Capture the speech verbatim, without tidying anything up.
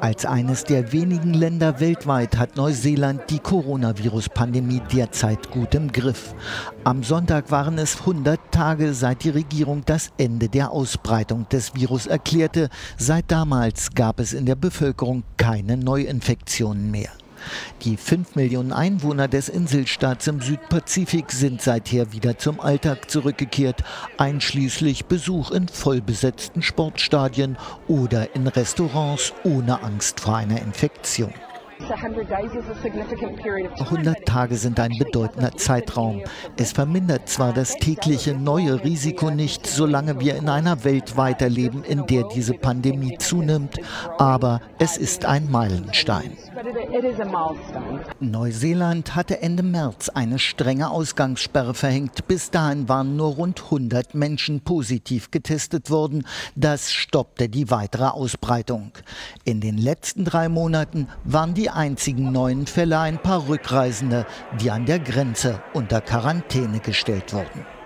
Als eines der wenigen Länder weltweit hat Neuseeland die Coronavirus-Pandemie derzeit gut im Griff. Am Sonntag waren es hundert Tage, seit die Regierung das Ende der Ausbreitung des Virus erklärte. Seit damals gab es in der Bevölkerung keine Neuinfektionen mehr. Die fünf Millionen Einwohner des Inselstaats im Südpazifik sind seither wieder zum Alltag zurückgekehrt, einschließlich Besuch in vollbesetzten Sportstadien oder in Restaurants ohne Angst vor einer Infektion. hundert Tage sind ein bedeutender Zeitraum. Es vermindert zwar das tägliche neue Risiko nicht, solange wir in einer Welt weiterleben, in der diese Pandemie zunimmt, aber es ist ein Meilenstein. Neuseeland hatte Ende März eine strenge Ausgangssperre verhängt. Bis dahin waren nur rund hundert Menschen positiv getestet worden. Das stoppte die weitere Ausbreitung. In den letzten drei Monaten waren die einzigen neuen Fälle ein paar Rückreisende, die an der Grenze unter Quarantäne gestellt wurden.